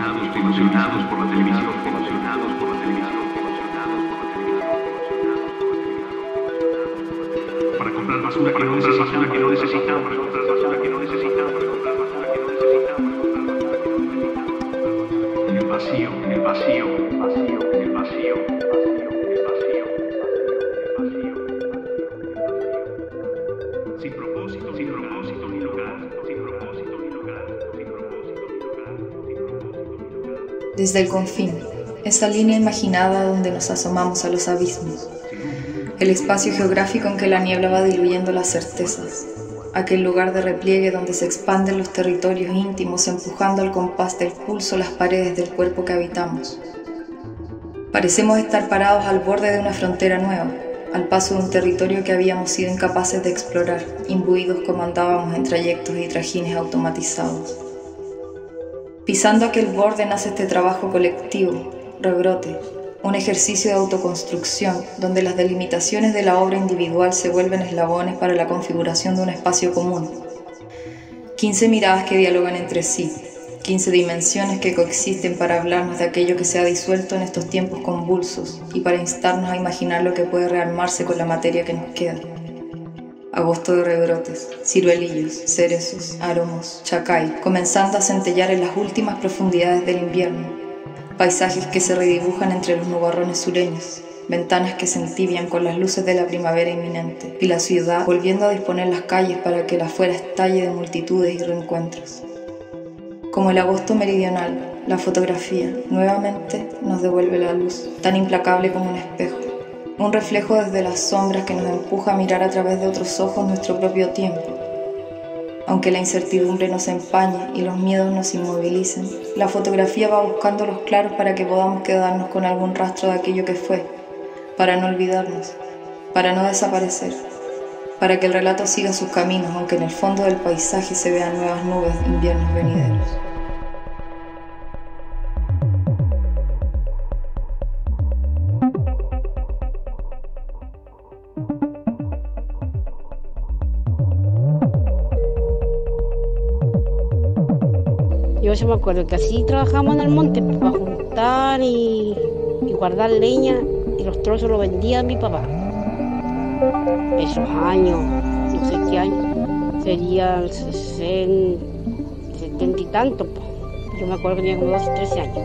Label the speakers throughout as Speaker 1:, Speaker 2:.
Speaker 1: promocionados por la televisión, para comprar basura que no necesitamos, en el vacío, sin propósito ni lugar.
Speaker 2: Desde el confín, esa línea imaginada donde nos asomamos a los abismos, el espacio geográfico en que la niebla va diluyendo las certezas, aquel lugar de repliegue donde se expanden los territorios íntimos empujando al compás del pulso las paredes del cuerpo que habitamos. Parecemos estar parados al borde de una frontera nueva, al paso de un territorio que habíamos sido incapaces de explorar, imbuidos como andábamos en trayectos y trajines automatizados. Pisando aquel borde nace este trabajo colectivo, Rebrote, un ejercicio de autoconstrucción donde las delimitaciones de la obra individual se vuelven eslabones para la configuración de un espacio común. 15 miradas que dialogan entre sí, 15 dimensiones que coexisten para hablarnos de aquello que se ha disuelto en estos tiempos convulsos y para instarnos a imaginar lo que puede rearmarse con la materia que nos queda. Agosto de rebrotes, ciruelillos, cerezos, aromos, chacay, comenzando a centellar en las últimas profundidades del invierno. Paisajes que se redibujan entre los nubarrones sureños, ventanas que se entibian con las luces de la primavera inminente, y la ciudad volviendo a disponer las calles para que el afuera estalle de multitudes y reencuentros. Como el agosto meridional, la fotografía nuevamente nos devuelve la luz, tan implacable como un espejo. Un reflejo desde las sombras que nos empuja a mirar a través de otros ojos nuestro propio tiempo. Aunque la incertidumbre nos empañe y los miedos nos inmovilicen, la fotografía va buscando los claros para que podamos quedarnos con algún rastro de aquello que fue, para no olvidarnos, para no desaparecer, para que el relato siga sus caminos, aunque en el fondo del paisaje se vean nuevas nubes de inviernos venideros.
Speaker 3: Yo me acuerdo que así trabajamos en el monte para juntar y guardar leña, y los trozos los vendía mi papá. Esos años, no sé qué año, serían 70 y tanto. Yo me acuerdo que tenía como 12, 13 años.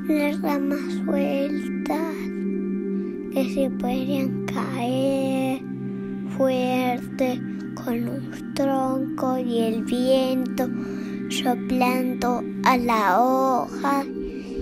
Speaker 4: las ramas sueltas que se podrían caer fuerte con los troncos y el viento soplando a la hoja